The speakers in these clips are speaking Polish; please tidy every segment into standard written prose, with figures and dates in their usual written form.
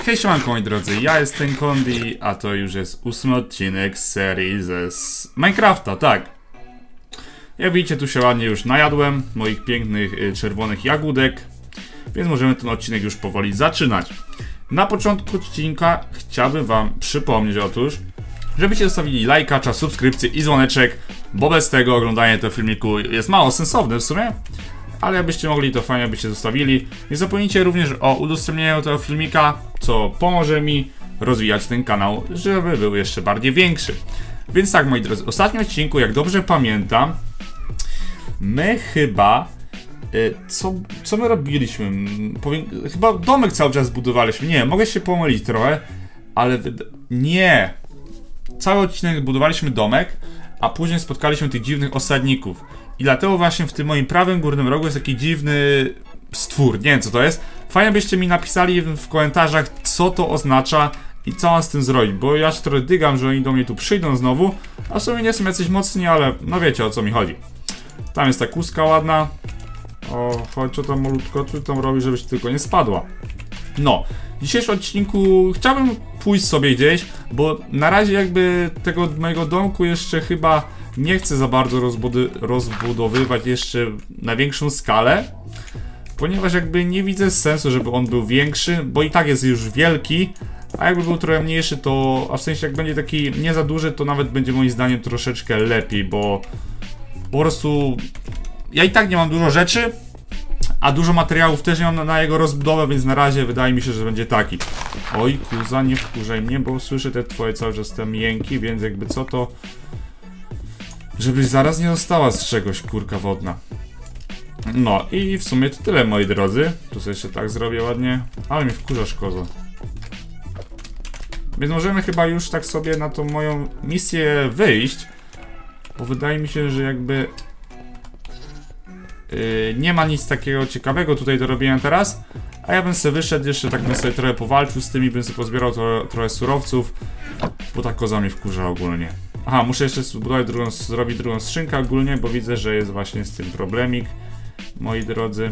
Hej, siemanko moi drodzy, ja jestem Kondi, a to już jest 8 odcinek z serii ze Minecrafta, tak. Jak widzicie, tu się ładnie już najadłem moich pięknych czerwonych jagódek, więc możemy ten odcinek już powoli zaczynać. Na początku odcinka chciałbym wam przypomnieć otóż, żebyście zostawili lajka, subskrypcję i dzwoneczek, bo bez tego oglądanie tego filmiku jest mało sensowne w sumie. Ale jakbyście mogli, to fajnie byście zostawili. Nie zapomnijcie również o udostępnieniu tego filmika, co pomoże mi rozwijać ten kanał, żeby był jeszcze bardziej większy. Więc tak, moi drodzy, w ostatnim odcinku, jak dobrze pamiętam, my chyba... Co my robiliśmy? Chyba domek cały czas budowaliśmy. Nie, mogę się pomylić trochę, ale... Nie! Cały odcinek budowaliśmy domek, a później spotkaliśmy tych dziwnych osadników. I dlatego właśnie w tym moim prawym górnym rogu jest taki dziwny stwór, nie wiem co to jest. Fajnie byście mi napisali w komentarzach, co to oznacza i co mam z tym zrobić, bo ja się trochę dygam, że oni do mnie tu przyjdą znowu, a w sumie nie są jacyś mocni, ale no wiecie o co mi chodzi. Tam jest ta kuska ładna. O, chodź, co tam malutko, co tam robi, żebyś tylko nie spadła. No, w dzisiejszym odcinku chciałbym pójść sobie gdzieś, bo na razie jakby tego mojego domku jeszcze chyba nie chcę za bardzo rozbudowywać jeszcze na większą skalę, ponieważ jakby nie widzę sensu, żeby on był większy, bo i tak jest już wielki, a jakby był trochę mniejszy, to, a w sensie jak będzie taki nie za duży, to nawet będzie moim zdaniem troszeczkę lepiej, bo po prostu ja i tak nie mam dużo rzeczy, a dużo materiałów też nie mam na jego rozbudowę, więc na razie wydaje mi się, że będzie taki. Oj, kuza, nie wkurzaj mnie, bo słyszę te twoje cały czas te mięki, więc jakby co to... Żebyś zaraz nie dostała z czegoś, kurka wodna. No i w sumie to tyle, moi drodzy. Tu sobie jeszcze tak zrobię ładnie. Ale mnie wkurzasz, kozo. Więc możemy chyba już tak sobie na tą moją misję wyjść. Bo wydaje mi się, że jakby... nie ma nic takiego ciekawego tutaj do robienia teraz. A ja bym sobie wyszedł jeszcze, tak bym sobie trochę powalczył z tymi, bym sobie pozbierał trochę surowców. Bo ta koza mnie wkurza ogólnie. Aha, muszę jeszcze zrobić drugą skrzynkę ogólnie, bo widzę, że jest właśnie z tym problemik, moi drodzy.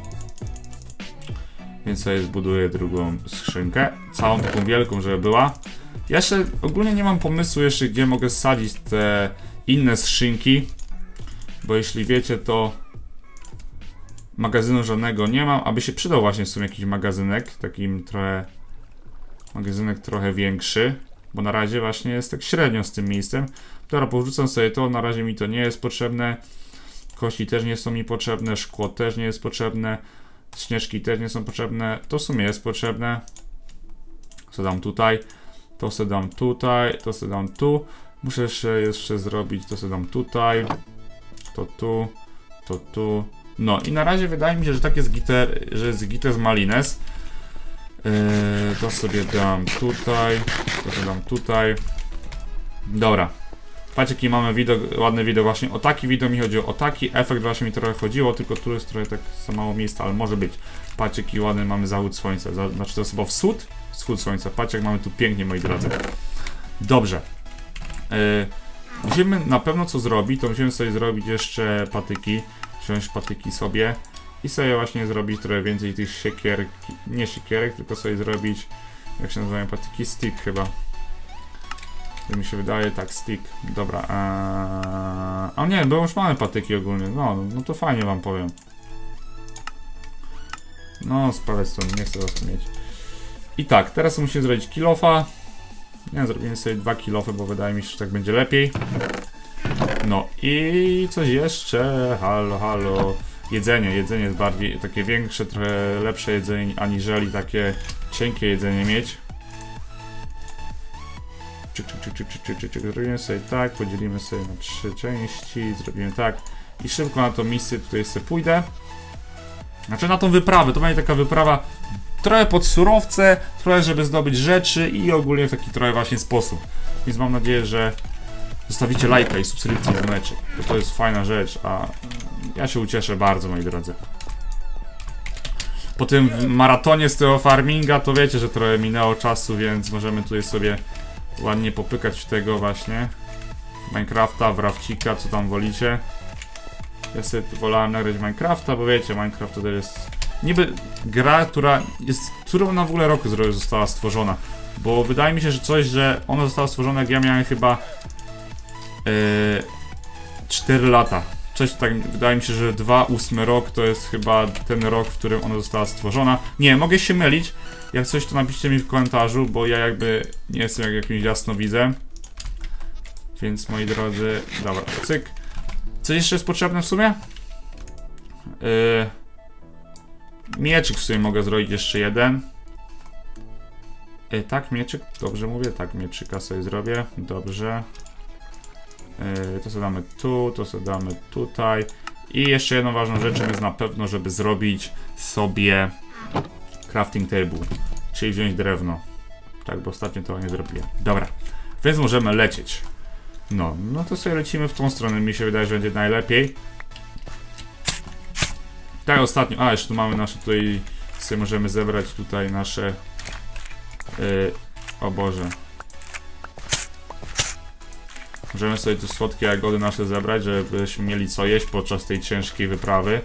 Więc sobie zbuduję drugą skrzynkę, całą taką wielką, żeby była. Ja jeszcze ogólnie nie mam pomysłu jeszcze, gdzie mogę sadzić te inne skrzynki, bo jeśli wiecie, to magazynu żadnego nie mam, aby się przydał właśnie w sumie jakiś magazynek, magazynek trochę większy. Bo na razie właśnie jest tak średnio z tym miejscem. Dobra, powrzucam sobie to, na razie mi to nie jest potrzebne. Kości też nie są mi potrzebne, szkło też nie jest potrzebne. Śnieżki też nie są potrzebne, to w sumie jest potrzebne. Co dam tutaj, to sobie dam tutaj, to sobie dam tu. Muszę jeszcze zrobić, to sobie dam tutaj. To tu, to tu. No i na razie wydaje mi się, że tak jest że jest gites malines. To sobie dam tutaj, to sobie dam tutaj. Dobra. Patrzcie, jaki mamy widok, ładny widok właśnie. O taki widok mi chodziło, o taki efekt właśnie mi trochę chodziło, tylko tu jest trochę tak za mało miejsca, ale może być. Patrzcie, jaki ładny mamy zachód słońca. Znaczy to jest chyba wschód? Wschód słońca. Patrzcie, jak mamy tu pięknie, moi drodzy. Dobrze. Musimy na pewno co zrobić, to musimy sobie zrobić jeszcze patyki. Wziąć patyki sobie. I sobie właśnie zrobić trochę więcej tych siekierek, nie siekierek, tylko sobie zrobić, jak się nazywają patyki, stick chyba. To mi się wydaje, tak, stick. Dobra, a nie, bo już mamy patyki ogólnie, no to fajnie wam powiem. No, sprawę stąd, nie chcę was mieć. I tak, teraz musimy zrobić kilofa. Nie, zrobimy sobie 2 kilofy, bo wydaje mi się, że tak będzie lepiej. No i coś jeszcze, halo. Jedzenie jest bardziej takie większe, trochę lepsze jedzenie, aniżeli takie cienkie jedzenie mieć. Zrobimy sobie tak, podzielimy sobie na 3 części, zrobimy tak. I szybko na tą misję tutaj sobie pójdę. Znaczy na tą wyprawę, to będzie taka wyprawa trochę pod surowce, trochę żeby zdobyć rzeczy i ogólnie w taki trochę właśnie sposób. Więc mam nadzieję, że zostawicie lajka i subskrypcję i dzwoneczek, bo to jest fajna rzecz, a ja się ucieszę bardzo, moi drodzy. Po tym maratonie z tego farminga to wiecie, że trochę minęło czasu, więc możemy tutaj sobie ładnie popykać w tego właśnie Minecrafta, Wrawcika, co tam wolicie. Ja sobie wolałem nagrać Minecrafta, bo wiecie, Minecraft to jest niby gra, którą na w ogóle roku została stworzona. Bo wydaje mi się, że ona została stworzona, jak ja miałem chyba 4 lata. Coś tak, wydaje mi się, że 2008 rok to jest chyba ten rok, w którym ona została stworzona. Nie, mogę się mylić. Jak coś, to napiszcie mi w komentarzu, bo ja jakby nie jestem jakimś jasnowidzem. Więc moi drodzy, dobra, cyk. Co jeszcze jest potrzebne w sumie? Mieczyk w sumie mogę zrobić jeszcze jeden. Tak, mieczyk, dobrze mówię, tak, mieczyka sobie zrobię, dobrze. To sobie damy tu, to sobie damy tutaj. I jeszcze jedną ważną rzeczą jest na pewno, żeby zrobić sobie crafting table, czyli wziąć drewno. Tak, bo ostatnio to nie zrobiłem. Dobra, więc możemy lecieć. No to sobie lecimy w tą stronę, mi się wydaje, że będzie najlepiej. Tak, ostatnio, jeszcze tu mamy nasze tutaj, sobie możemy zebrać tutaj nasze, o Boże. Możemy sobie tu słodkie jagody nasze zebrać, żebyśmy mieli co jeść podczas tej ciężkiej wyprawy.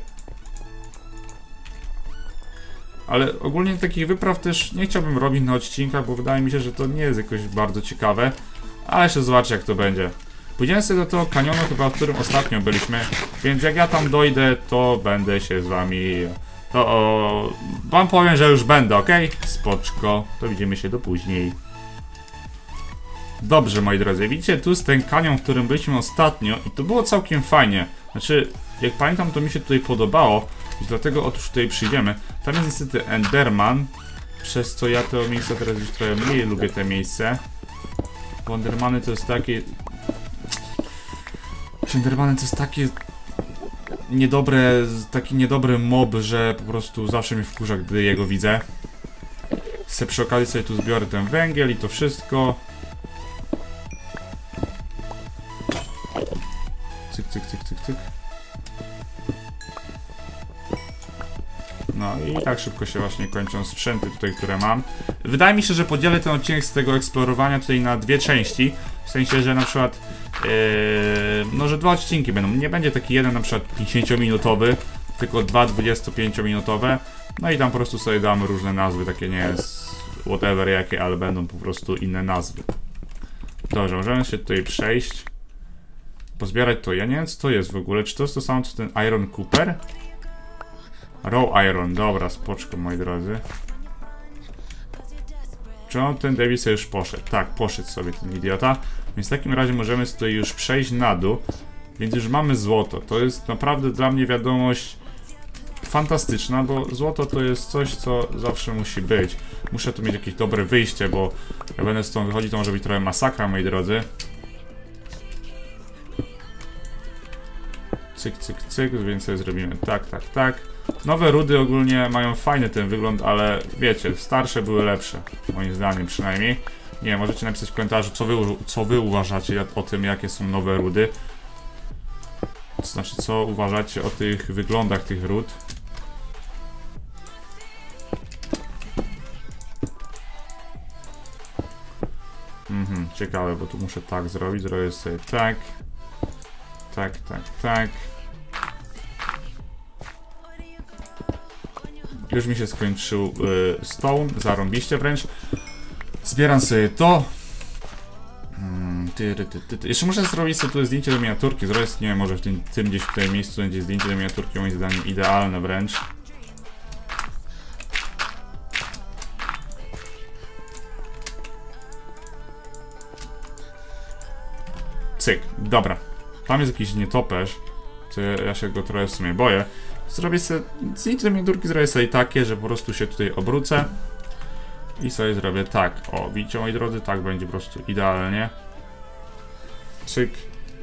Ale ogólnie takich wypraw też nie chciałbym robić na odcinkach, bo wydaje mi się, że to nie jest jakoś bardzo ciekawe. Ale jeszcze zobaczcie, jak to będzie. Pójdziemy sobie do tego kanionu, chyba w którym ostatnio byliśmy, więc jak ja tam dojdę, to będę się z wami... wam powiem, że już będę, ok? Spoczko, to widzimy się do później. Dobrze, moi drodzy, widzicie, tu jest ten kanion, w którym byliśmy ostatnio i to było całkiem fajnie. Znaczy, jak pamiętam, to mi się tutaj podobało i dlatego otóż tutaj przyjdziemy. Tam jest niestety Enderman, przez co ja to miejsce teraz już trochę mniej lubię te miejsce. Bo Endermany to jest takie... Endermany to jest takie... taki niedobry mob, że po prostu zawsze mnie wkurza, gdy jego widzę. Przy okazji sobie tu zbiorę ten węgiel i to wszystko. Cyk, cyk, cyk, cyk, cyk. No i tak szybko się właśnie kończą sprzęty tutaj, które mam. Wydaje mi się, że podzielę ten odcinek z tego eksplorowania tutaj na dwie części. W sensie, że na przykład no, że 2 odcinki będą. Nie będzie taki jeden na przykład 50-minutowy, tylko 2 25-minutowe. No i tam po prostu sobie damy różne nazwy, takie nie jest whatever jakie, ale będą po prostu inne nazwy. Dobrze, możemy się tutaj przejść. Pozbierać to. Ja nie wiem, co to jest w ogóle. Czy to jest to samo, co ten Iron Cooper? Raw Iron. Dobra, spoczko, moi drodzy. Czy on, ten Davis już poszedł? Tak, poszedł sobie ten idiota. Więc w takim razie możemy tutaj już przejść na dół. Więc już mamy złoto. To jest naprawdę dla mnie wiadomość fantastyczna, bo złoto to jest coś, co zawsze musi być. Muszę tu mieć jakieś dobre wyjście, bo jak będę stąd wychodzić, to może być trochę masakra, moi drodzy. Cyk, cyk, cyk, więc sobie zrobimy tak, tak, tak. Nowe rudy ogólnie mają fajny ten wygląd, ale wiecie, starsze były lepsze. Moim zdaniem przynajmniej. Nie, możecie napisać w komentarzu, co wy uważacie o tym, jakie są nowe rudy. To znaczy, co uważacie o tych wyglądach tych ród. Ciekawe, bo tu muszę tak zrobić. Zrobię sobie tak. Tak, tak, tak. Już mi się skończył stone, zarąbiście wręcz. Zbieram sobie to. Jeszcze muszę zrobić sobie tu zdjęcie do miniaturki. Zrobię, nie wiem, może w tym gdzieś w tym miejscu będzie zdjęcie do miniaturki, moim zdaniem idealne wręcz. Cyk, dobra. Tam jest jakiś nietoperz, to ja się go trochę w sumie boję. Zrobię sobie, zdjęcie do miniaturki zrobię sobie takie, że po prostu się tutaj obrócę. I sobie zrobię tak. O, widzicie, moi drodzy, tak będzie po prostu idealnie. Cyk.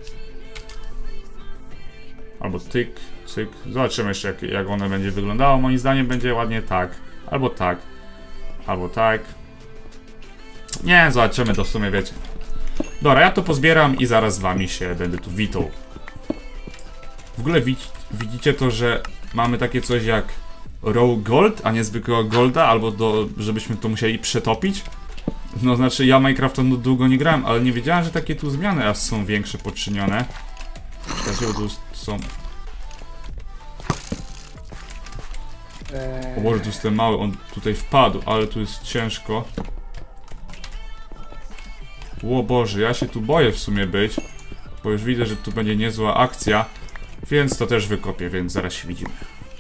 Albo tyk, cyk. Zobaczymy jeszcze, jak one będzie wyglądało. Moim zdaniem będzie ładnie tak. Albo tak. Albo tak. Nie, zobaczymy, to w sumie wiecie. Dobra, ja to pozbieram i zaraz z wami się będę tu witał. W ogóle widzicie to, że mamy takie coś jak raw gold, a nie zwykłego golda, albo żebyśmy to musieli przetopić. No znaczy, ja Minecrafta długo nie grałem, ale nie wiedziałem, że takie tu zmiany aż są większe poczynione. Czekajcie, bo tu są... O Boże, tu jest ten mały, on tutaj wpadł, ale tu jest ciężko. O Boże, ja się tu boję w sumie być, bo już widzę, że tu będzie niezła akcja, więc to też wykopię, więc zaraz się widzimy.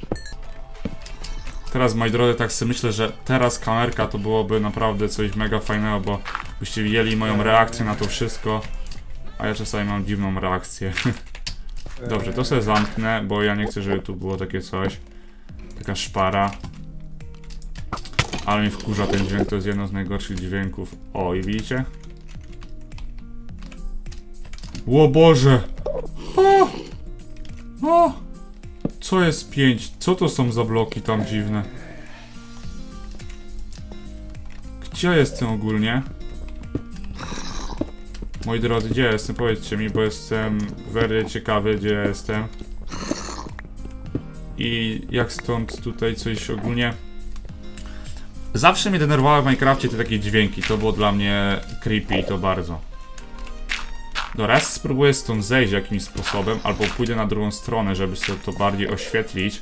Teraz, moi drodzy, tak sobie myślę, że teraz kamerka to byłoby naprawdę coś mega fajnego, bo byście widzieli moją reakcję na to wszystko, a ja czasami mam dziwną reakcję. Dobrze, to sobie zamknę, bo ja nie chcę, żeby tu było takie coś. Taka szpara. Ale mnie wkurza ten dźwięk, to jest jedno z najgorszych dźwięków. O, i widzicie? O Boże! O! O! Co jest 5? Co to są za bloki tam dziwne? Gdzie jestem ogólnie? Moi drodzy, gdzie jestem? Powiedzcie mi, bo jestem very ciekawy, gdzie jestem. I jak stąd tutaj coś ogólnie... Zawsze mnie denerwowały w Minecrafcie te takie dźwięki, to było dla mnie creepy, to bardzo. Dobra, ja spróbuję stąd zejść jakimś sposobem, albo pójdę na drugą stronę, żeby sobie to bardziej oświetlić.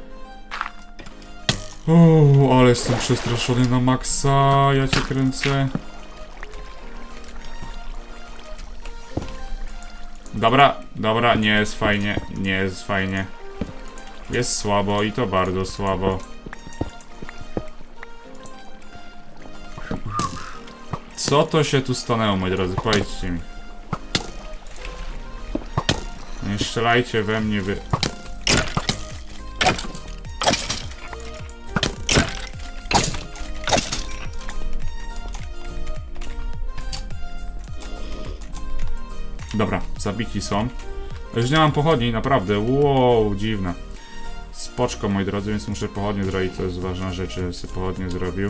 Ale jestem przestraszony na maksa, ja cię kręcę. Dobra, nie jest fajnie, nie jest fajnie. Jest słabo i to bardzo słabo. Co to się tu stanęło, moi drodzy? Powiedzcie mi. Nie strzelajcie we mnie, wy... Dobra, zabici są. Już nie mam pochodni, naprawdę. Wow, dziwne. Spoczko, moi drodzy, więc muszę pochodnie zrobić. To jest ważna rzecz, żebym sobie pochodnie zrobił.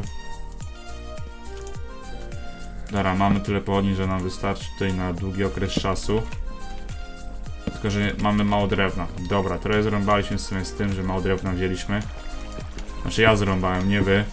Dobra, mamy tyle pochodni, że nam wystarczy tutaj na długi okres czasu. Tylko, że mamy mało drewna. Dobra, trochę zrąbaliśmy w sumie z tym, że mało drewna wzięliśmy. Znaczy ja zrąbałem, nie wy.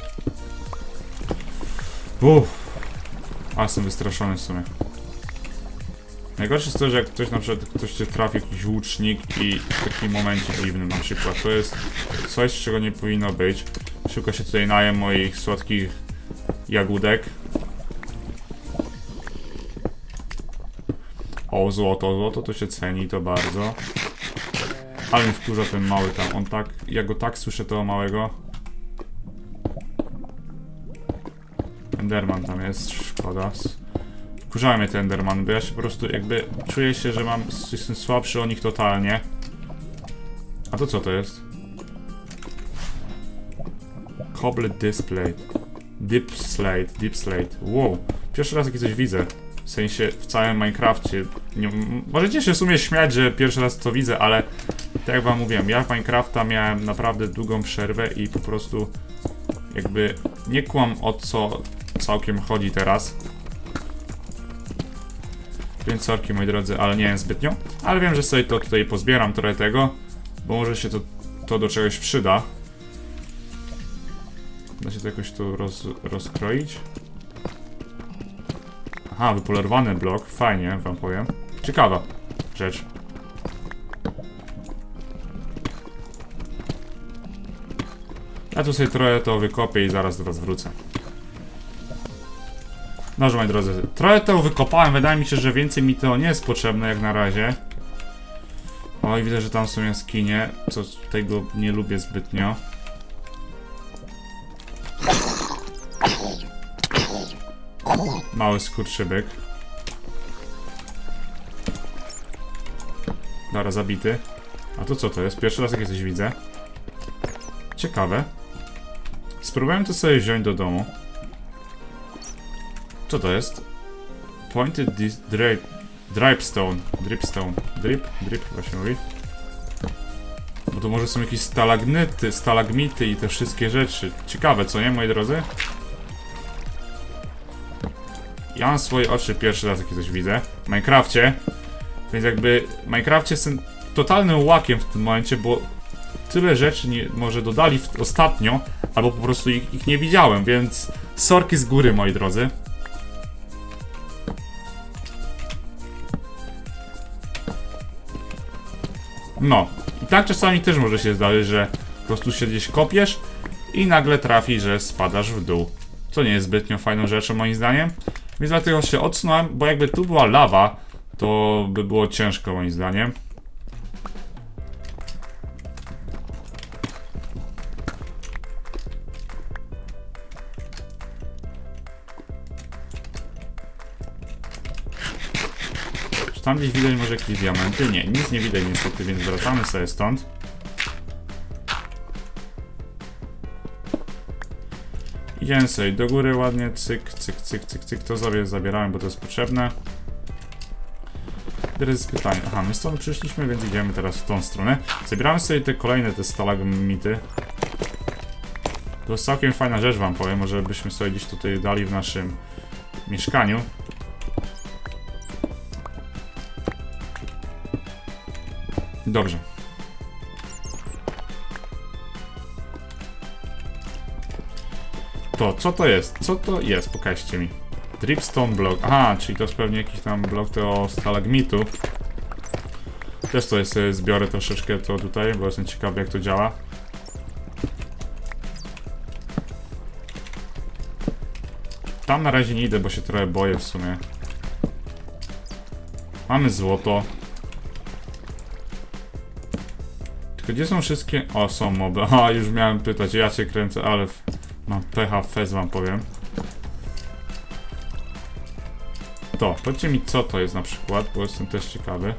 A jestem wystraszony w sumie. Najgorsze jest to, że jak ktoś na przykład cię trafi, jakiś łucznik i w takim momencie dziwnym na przykład. To jest coś, czego nie powinno być. Szybko się tutaj najem moich słodkich jagódek. O, złoto to się ceni, to bardzo. Ale mi wkurza ten mały tam, on tak, ja go tak słyszę tego małego. Enderman tam jest, szkoda. Wkurzają mnie te Enderman, bo ja się po prostu jakby czuję się, że jestem słabszy o nich totalnie. A to co to jest? Cobbled display. Deep slate. Wow, pierwszy raz takie coś widzę. W sensie w całym Minecrafcie. Możecie się w sumie śmiać, że pierwszy raz to widzę, ale tak jak wam mówiłem, ja w Minecrafta miałem naprawdę długą przerwę i po prostu jakby nie kłam, o co całkiem chodzi teraz. Więc sorki, moi drodzy, ale nie wiem zbytnio. Ale wiem, że sobie to tutaj pozbieram trochę tego, bo może się to do czegoś przyda. Da się to jakoś tu rozkroić. Aha, wypolerowany blok. Fajnie, wam powiem. Ciekawa rzecz. Ja tu sobie trochę to wykopię i zaraz do was wrócę. Dobrze, moi drodzy. Trochę to wykopałem. Wydaje mi się, że więcej mi to nie jest potrzebne jak na razie. O, i widzę, że tam są jaskinie. Co tego nie lubię zbytnio. Mały skurczybyk. Dobra, zabity. A to co to jest? Pierwszy raz jak coś widzę. Ciekawe. Spróbujemy to sobie wziąć do domu. Co to jest? Pointed dripstone. Drip właśnie mówi. Bo to może są jakieś stalagmity i te wszystkie rzeczy. Ciekawe, co nie, moi drodzy? Ja mam swoje oczy pierwszy raz, jak coś widzę w Minecrafcie. Więc jakby w Minecrafcie jestem totalnym łakiem w tym momencie, bo tyle rzeczy może dodali ostatnio, albo po prostu ich nie widziałem, więc sorki z góry, moi drodzy. No, i tak czasami też może się zdarzyć, że Po prostu się gdzieś kopiesz i nagle trafi, że spadasz w dół. Co nie jest zbytnio fajną rzeczą moim zdaniem. Więc dlatego się odsunąłem, bo jakby tu była lawa, to by było ciężko moim zdaniem. Czy tam gdzieś widać może jakieś diamenty? Nie, nic nie widać niestety, więc wracamy sobie stąd. Idziemy sobie do góry ładnie, cyk, cyk, cyk, cyk, cyk, to sobie zabierałem, bo to jest potrzebne. Teraz jest pytanie, aha, my stąd przyszliśmy, więc idziemy teraz w tą stronę. Zabieramy sobie te kolejne, te stalagmity. To jest całkiem fajna rzecz, wam powiem, może byśmy sobie gdzieś tutaj dali w naszym mieszkaniu. Dobrze. To, co to jest? Co to jest? Pokażcie mi. Dripstone block. Aha, czyli to jest pewnie jakiś tam blok tego stalagmitu. Też to jest, zbiorę troszeczkę to tutaj, bo jestem ciekawy jak to działa. Tam na razie nie idę, bo się trochę boję w sumie. Mamy złoto. Tylko gdzie są wszystkie... O, są moby. A, już miałem pytać, ja cię kręcę, ale... Mam pecha fez, wam powiem. To, powiedzcie mi co to jest na przykład, bo jestem też ciekawy.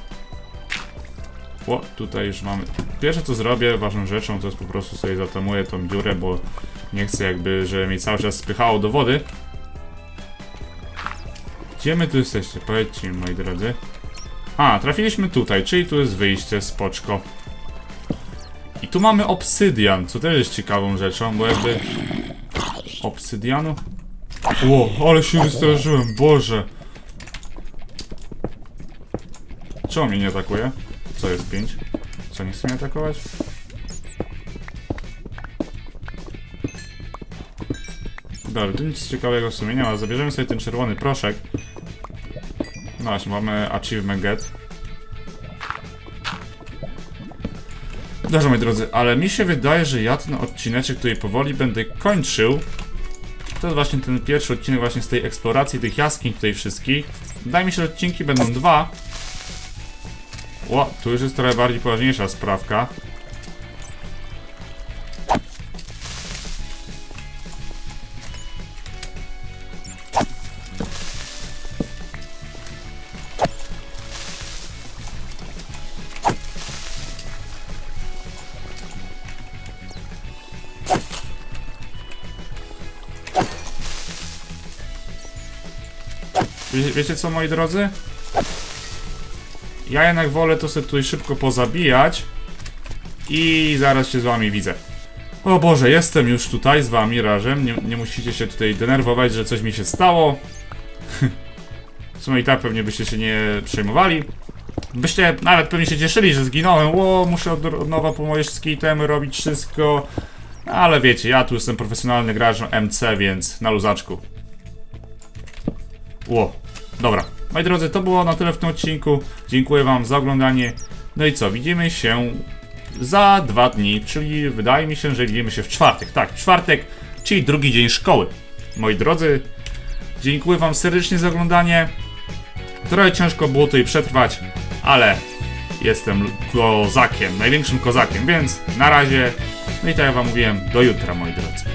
O, tutaj już mamy... Pierwsze co zrobię, ważną rzeczą, to jest po prostu sobie zatamuję tą dziurę, bo nie chcę jakby, żeby mnie cały czas spychało do wody. Gdzie my tu jesteście? Powiedzcie mi, moi drodzy. A, trafiliśmy tutaj, czyli tu jest wyjście, spoczko. I tu mamy obsydian, co też jest ciekawą rzeczą, bo jakby... Obsydianu? Ło, ale się wystraszyłem, Boże! Czemu mnie nie atakuje? Co jest 5? Co, nie chce mnie atakować? Dobra, tu nic ciekawego w sumie nie ma. Zabierzemy sobie ten czerwony proszek. No właśnie, mamy achievement get. Dobrze, moi drodzy, ale mi się wydaje, że ja ten odcineczek tutaj powoli będę kończył. To jest właśnie ten pierwszy odcinek właśnie z tej eksploracji tych jaskiń tutaj wszystkich. Wydaje mi się, że odcinki będą 2. O, tu już jest trochę bardziej poważniejsza sprawka. Wiecie co, moi drodzy? Ja jednak wolę to sobie tutaj szybko pozabijać. I zaraz się z wami widzę. O Boże, jestem już tutaj z wami razem. Nie musicie się tutaj denerwować, że coś mi się stało. W sumie i tak pewnie byście się nie przejmowali. Byście nawet pewnie się cieszyli, że zginąłem. Ło, muszę od nowa po moje wszystkie itemy robić wszystko. Ale wiecie, ja tu jestem profesjonalny gracz MC, więc na luzaczku. Ło, dobra. Moi drodzy, to było na tyle w tym odcinku. Dziękuję wam za oglądanie. No i co, widzimy się za 2 dni, czyli wydaje mi się, że widzimy się w czwartek. Tak, w czwartek, czyli drugi dzień szkoły. Moi drodzy, dziękuję wam serdecznie za oglądanie. Trochę ciężko było tutaj przetrwać, ale jestem kozakiem, największym kozakiem, więc na razie. No i tak jak wam mówiłem, do jutra, moi drodzy.